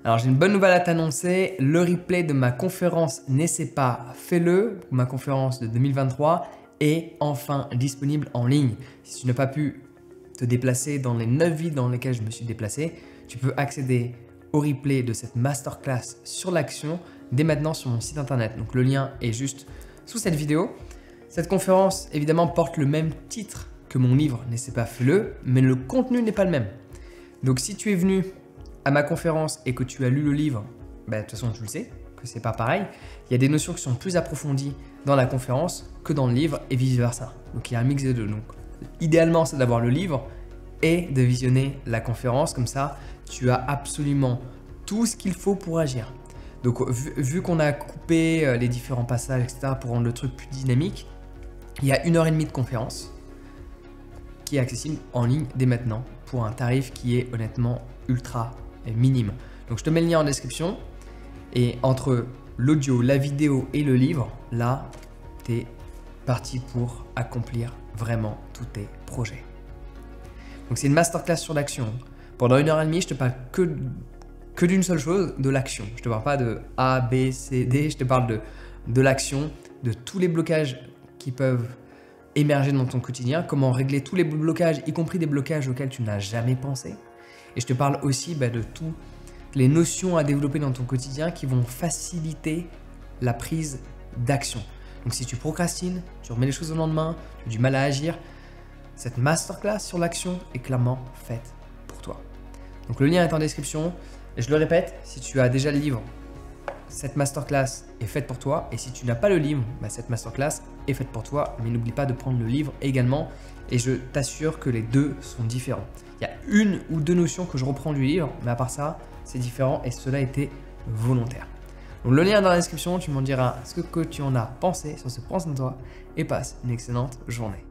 Alors j'ai une bonne nouvelle à t'annoncer, le replay de ma conférence N'essaie pas, fais-le, ma conférence de 2023 est enfin disponible en ligne. Si tu n'as pas pu te déplacer dans les 9 villes dans lesquelles je me suis déplacé, tu peux accéder au replay de cette masterclass sur l'action dès maintenant sur mon site internet. Donc le lien est juste sous cette vidéo. Cette conférence évidemment porte le même titre que mon livre N'essaie pas, fais-le, mais le contenu n'est pas le même. Donc si tu es venu à ma conférence et que tu as lu le livre, de toute façon tu le sais que c'est pas pareil. Il y a des notions qui sont plus approfondies dans la conférence que dans le livre et vice versa. Donc il y a un mix des deux. Donc idéalement c'est d'avoir le livre et de visionner la conférence, comme ça tu as absolument tout ce qu'il faut pour agir. Donc vu qu'on a coupé les différents passages, etc. pour rendre le truc plus dynamique, il y a 1h30 de conférence qui est accessible en ligne dès maintenant pour un tarif qui est honnêtement ultra minime. Donc je te mets le lien en description et entre l'audio, la vidéo et le livre, là, tu es parti pour accomplir vraiment tous tes projets. Donc c'est une masterclass sur l'action. Pendant 1h30, je te parle que d'une seule chose, de l'action. Je te parle pas de A, B, C, D, je te parle de l'action, de tous les blocages qui peuvent émerger dans ton quotidien, comment régler tous les blocages, y compris des blocages auxquels tu n'as jamais pensé. Et je te parle aussi de toutes les notions à développer dans ton quotidien qui vont faciliter la prise d'action. Donc si tu procrastines, tu remets les choses au lendemain, tu as du mal à agir, cette masterclass sur l'action est clairement faite pour toi. Donc le lien est en description. Et je le répète, si tu as déjà le livre, cette masterclass est faite pour toi. Et si tu n'as pas le livre, cette masterclass est faite pour toi. Mais n'oublie pas de prendre le livre également. Et je t'assure que les deux sont différents. Il y a une ou deux notions que je reprends du livre, mais à part ça, c'est différent et cela a été volontaire. Donc le lien est dans la description, tu m'en diras ce que tu en as pensé sur ce Prends soin de toi et passe une excellente journée.